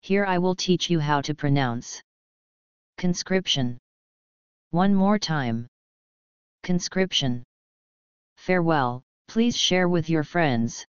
Here I will teach you how to pronounce conscription. One more time. Conscription. Farewell, please share with your friends.